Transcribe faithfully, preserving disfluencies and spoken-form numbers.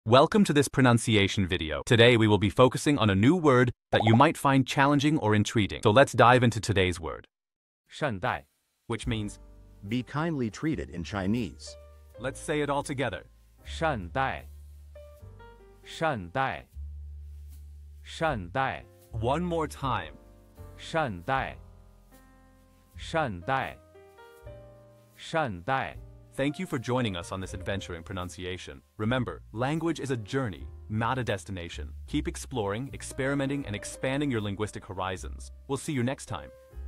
Welcome to this pronunciation video. Today we will be focusing on a new word that you might find challenging or intriguing. So let's dive into today's word. 善待 Which means, Be kindly treated in Chinese. let's say it all together. 善待善待善待 One more time. 善待善待善待 Thank you for joining us on this adventure in pronunciation. Remember, language is a journey, not a destination. Keep exploring, experimenting, and expanding your linguistic horizons. We'll see you next time.